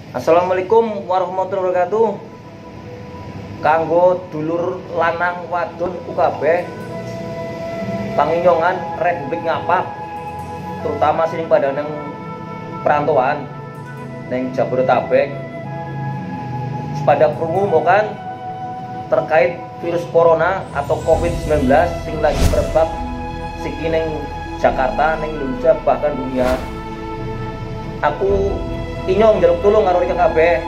Assalamualaikum warahmatullahi wabarakatuh. Kanggo dulur lanang wadon UKB Panginyongan Republik Ngapak, terutama sing pada neng perantauan neng Jabodetabek, pada krungu kan terkait virus corona atau COVID-19 sing lagi merebak siki neng Jakarta, neng Indonesia, bahkan dunia. Aku inyong jaluk tulung karo kabeh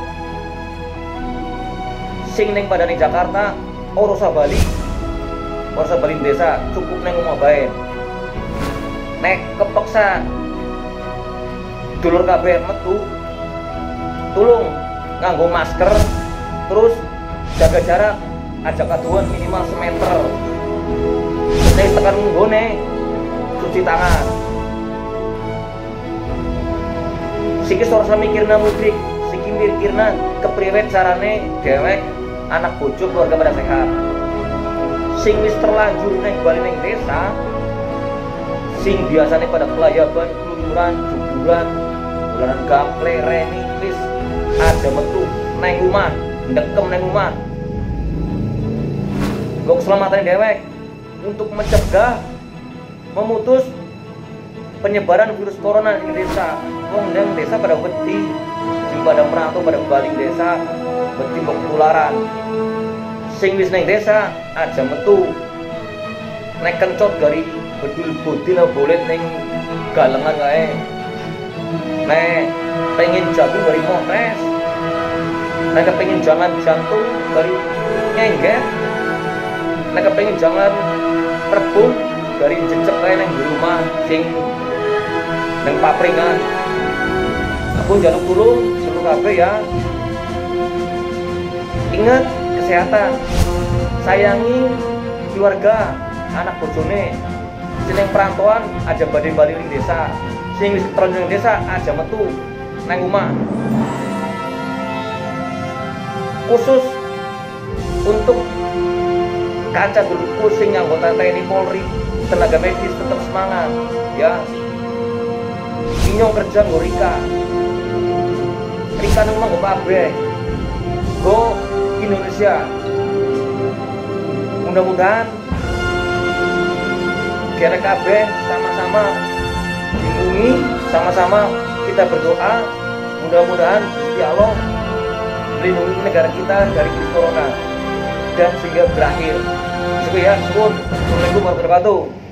sing ning padane Jakarta ora usah bali desa, cukup neng omah bae. Nek kepeksa dulur kabeh metu, tulung nganggo masker, terus jaga jarak, aja kaduan minimal semeter. Nek tekan nggone cuci tangan. Siki sorsa mikirna mudik, siki mikirna kepriwe carane dewek anak bojo keluarga pada sehat. Sing wis terlanjur neng bali neng desa, sing biasanya pada pelayaban, keluyuran, juburan, dolanan gaple, remi, wis ada metu neng rumah, ndekem neng rumah. Gak keselamatan dewek untuk mencegah, memutus penyebaran virus corona di desa. Wong nang desa pada wedi, sing pada merantau pada baling desa, wedi ketularan. Sing wis nang desa aja metu. Nek kencot dari bedul bodil boleh neng galengan wae. Nek pengen jagung dari motes. Nek pengen jangan jantung dari nyengget. Nek pengen jangan rebung dari jejak kae nang rumah sing nang papringan. Aku jaluk tulung seluruh kabeh ya. Ingat kesehatan, sayangi keluarga, anak bojone. Sing perantauan aja badhe bali ning desa, sing wis tronjong desa aja metu nang omah. Khusus untuk kaca dulurku sing anggota TNI Polri, tenaga medis tetap semangat ya. Inyong kerja ngurika Rika nang manggo kabeh go Indonesia. Mudah-mudahan kira kabeh sama-sama dilindungi, sama-sama kita berdoa mudah-mudahan Gusti Allah melindungi negara kita dari virus corona dan sehingga berakhir. Sekian, Assalamualaikum warahmatullahi wabarakatuh.